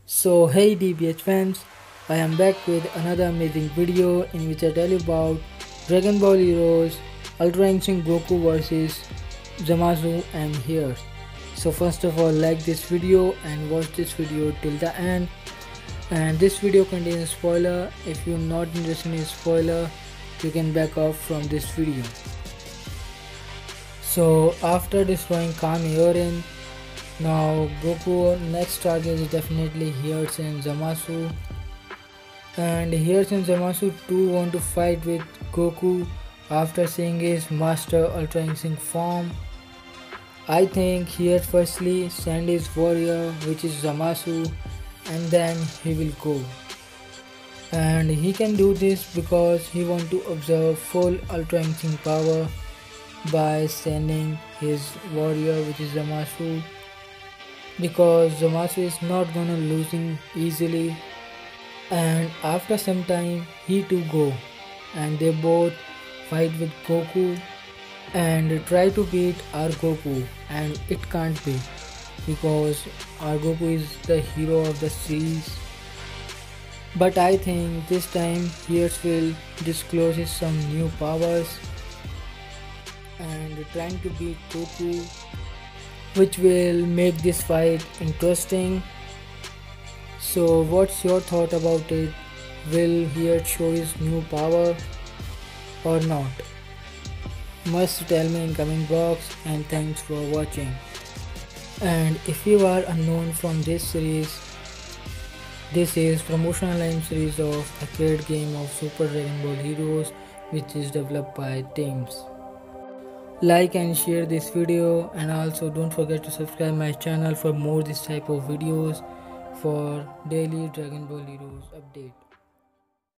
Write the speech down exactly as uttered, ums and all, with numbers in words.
So hey D B H fans, I am back with another amazing video in which I tell you about Dragon Ball Heroes Ultra Instinct Goku versus Zamasu and here. So first of all, like this video and watch this video till the end. And this video contains spoiler. If you're not interested in spoiler, you can back off from this video. So after destroying Kami Yorin, now Goku next target is definitely Hirsch and Zamasu, and Hirsch and Zamasu too want to fight with Goku after seeing his Master Ultra Instinct form. I think Hirsch firstly send his warrior, which is Zamasu, and then he will go. And he can do this because he want to observe full Ultra Instinct power by sending his warrior, which is Zamasu, because Zamasu is not gonna losing easily. And after some time he too go and they both fight with Goku and try to beat our Goku, and it can't be because our Goku is the hero of the series. But I think this time Hirsch will disclose some new powers and trying to beat Goku, which will make this fight interesting. So what's your thought about it? Will Hirsch show his new power or not? Must tell me in comment box, and thanks for watching. And if you are unknown from this series, this is promotional line series of arcade game of Super Dragon Ball Heroes, which is developed by Teams. Like and share this video, and also don't forget to subscribe my channel for more this type of videos for daily Dragon Ball Heroes update.